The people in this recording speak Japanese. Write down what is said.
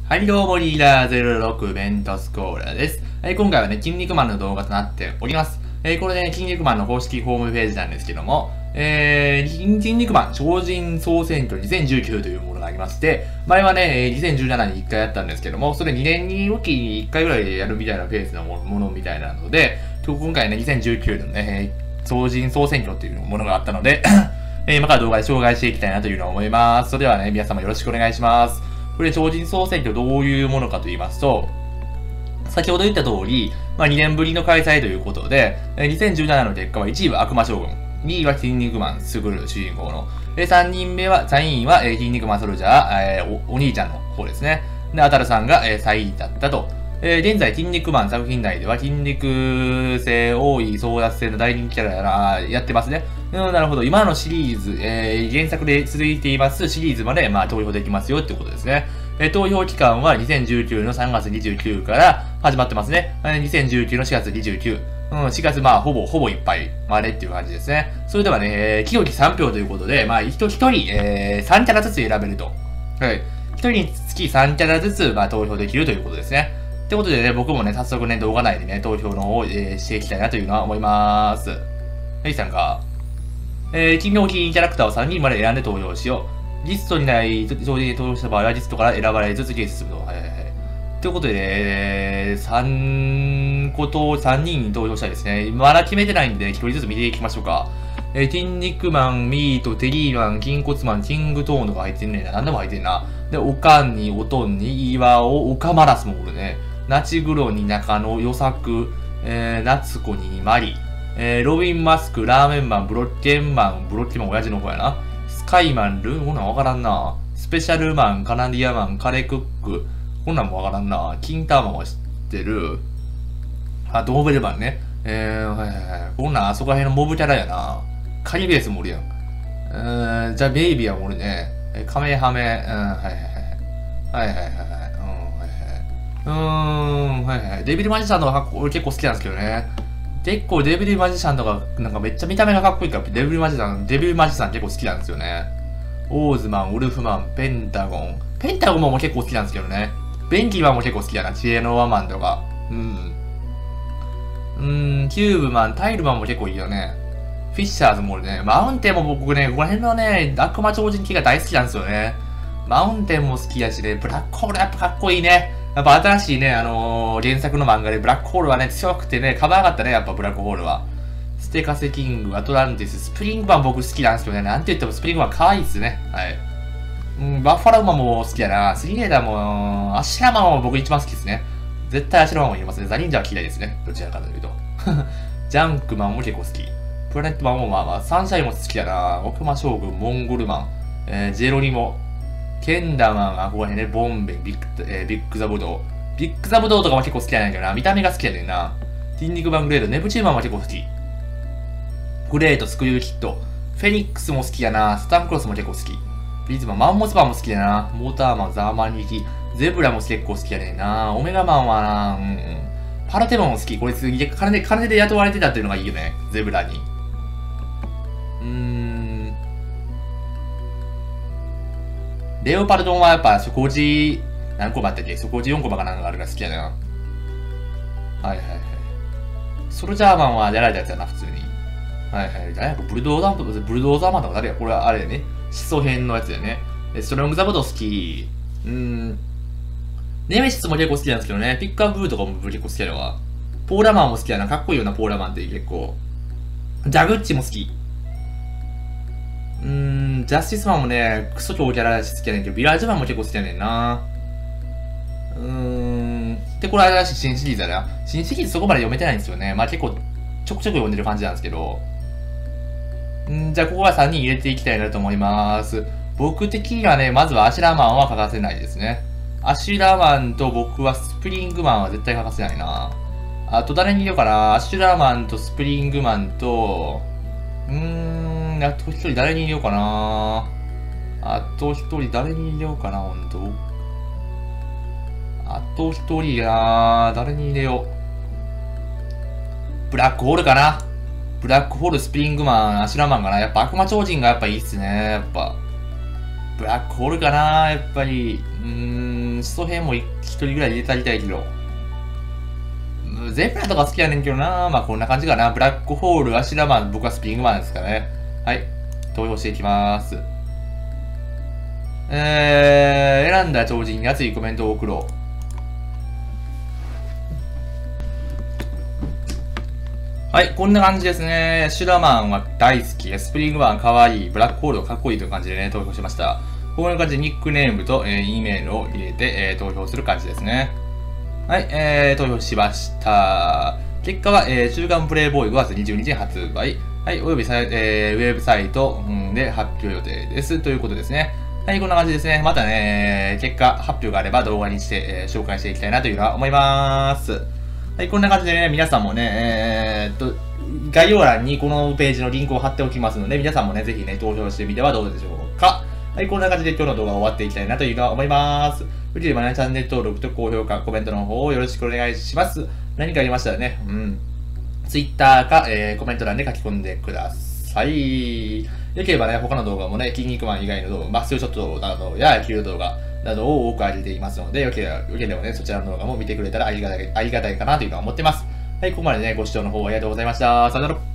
はいどうもリーダー06メントスコーラです。今回はね、筋肉マンの動画となっております。これでね、筋肉マンの公式ホームページなんですけども、筋肉マン超人総選挙2019というものがありまして、前はね、2017に1回やったんですけども、それ2年におきに1回ぐらいでやるみたいなペースのものみたいなので、今回ね、2019のね、超人総選挙っていうものがあったので、今から動画で紹介していきたいなというのを思います。それではね、皆様よろしくお願いします。これ、超人総選挙どういうものかと言いますと、先ほど言った通り、2年ぶりの開催ということで、2017の結果は1位は悪魔将軍、2位は筋肉マン、スグル主人公の、3人は、筋肉マンソルジャー、お兄ちゃんの方ですね。で、アタルさんが3位だったと。現在、筋肉マン作品内では筋肉性多い争奪戦の大人気キャラやってますね。なるほど。今のシリーズ、原作で続いていますシリーズまで、投票できますよってことですね。投票期間は2019の3月29から始まってますね。2019の4月29。4月ほぼいっぱいまでっていう感じですね。それではね、清き3票ということで、一人、3キャラずつ選べると。はい。1人につき3キャラずつ、投票できるということですね。ってことでね、僕もね、早速ね、動画内でね、投票の方を、していきたいなというのは思います。はい、参加。金曜キャラクターを3人まで選んで投票しよう。リストにない上で投票した場合はリストから選ばれず次へ進むと。ということで、3人に投票したいですね。まだ決めてないんで、1人ずつ見ていきましょうか。筋肉マン、ミート、テリーマン、筋骨マン、キングトーンとか入ってんねんな。何でも入ってんな。で、オカンに、オトンに、岩尾、オカマラスもおるね。ナチグロに中野、ヨサク、夏子にマリ。ロビンマスク、ラーメンマン、ブロッケンマン親父の方やな。スカイマン、ルーン、こんなんわからんな。スペシャルマン、カナディアマン、カレクック、こんなんもわからんな。キンターマンは知ってる。ドーベルマンね。こんなんあそこら辺のモブキャラやな。カニベースもおるやん。じゃあベイビーはおるね。カメハメ、デビルマジシャンの格好、俺結構好きなんですけどね。結構デビルマジシャンとか、なんかめっちゃ見た目がかっこいいから、デビルマジシャン結構好きなんですよね。オーズマン、ウルフマン、ペンタゴンも結構好きなんですけどね。ベンキーマンも結構好きやな。知恵のワマンとか。キューブマン、タイルマンも結構いいよね。フィッシャーズもおるね。マウンテンも僕ね、この辺のね、悪魔超人機が大好きなんですよね。マウンテンも好きやしね、ブラックホールやっぱかっこいいね。やっぱ新しいね、原作の漫画でブラックホールはね、強くてね、カバーがあったね、やっぱブラックホールは。ステカセキング、アトランティス、スプリングマン僕好きなんですよね。なんて言ってもスプリングマン可愛いっすね。はい。バッファローマンも好きやな。スリレーダーも、アシュラマンも僕一番好きですね。絶対アシュラマンもいますね。ザ・忍者は嫌いですね。どちらかというと。ジャンクマンも結構好き。プラネットマンもサンシャインも好きやな。悪魔将軍、モンゴルマン、ジェロニモ、ケンダマン、ここら辺ね、ボンベン、ビッグザブドウ。ビッグザブドウとかも結構好きやねんけどな。見た目が好きやねんな。筋肉マングレード、ネプチューマンも結構好き。グレート、スクリューキット。フェニックスも好きやな。スタンクロスも結構好き。ビズマン、マンモスマンも好きやな。モーターマン、ザーマンニキ。ゼブラも結構好きやねんな。オメガマンはな、パラテモンも好き。これ次、金で雇われてたっていうのがいいよね。ゼブラに。レオパルドンはやっぱ底地、何個もあったっけ底地4個かなんかあるから好きやな。ソルジャーマンはやられたやつやな、普通に。誰やブルドーザーマンとか誰やこれはあれやね。始祖編のやつやね。ストロングザブド好き。ネメシスも結構好きなんですけどね。ピックアップブーとかも結構好きやわ。ポーラマンも好きやな。かっこいいよな、ポーラマンって結構。ダグッチも好き。ジャスティスマンもね、クソ超キャラだし好きやねんけど、ビラージュマンも結構好きやねんな。で、これ新しい新シリーズだな。新シリーズそこまで読めてないんですよね。結構ちょくちょく読んでる感じなんですけど。じゃあここは3人入れていきたいなと思います。僕的にはね、まずはアシュラマンは欠かせないですね。アシュラマンと僕はスプリングマンは絶対欠かせないな。あと誰に入れようかな。アシュラマンとスプリングマンと、あと一人誰に入れようかな。あと一人誰に入れようかな、ほんと。あと一人や誰に入れよう。ブラックホールかな。ブラックホール、スプリングマン、アシュラマンかな。やっぱ悪魔超人がやっぱいいっすね。やっぱ。ブラックホールかなやっぱり。 基礎編も一人ぐらい入れてあげたいけど。ゼブラとか好きやねんけどな。まあこんな感じかな。ブラックホール、アシュラマン、僕はスピングマンですかね。はい。投票していきます。選んだ超人に熱いコメントを送ろう。はい、こんな感じですね。シュラマンは大好き。スプリングマンかわいい。ブラックホールはかっこいいという感じでね、投票しました。こんな感じでニックネームと、E メールを入れて、投票する感じですね。はい、投票しました。結果は、週刊プレイボーイ5月22日に発売。はい、およびウェブサイト、で発表予定です。ということですね。はい、こんな感じですね。またね、結果発表があれば動画にして、紹介していきたいなというのは思います。はい、こんな感じでね、皆さんもね、概要欄にこのページのリンクを貼っておきますので、皆さんもね、ぜひね、投票してみてはどうでしょうか。はい、こんな感じで今日の動画を終わっていきたいなというのは思います。よければね、チャンネル登録と高評価、コメントの方をよろしくお願いします。何かありましたらね、Twitter か、コメント欄で書き込んでください。よければね、他の動画もね、筋肉マン以外の動画、マッスルショットなどや野球動画などを多く上げていますので、よければね、そちらの動画も見てくれたらありがたいかなというのは思ってます。はい、ここまでね、ご視聴の方ありがとうございました。さよなら。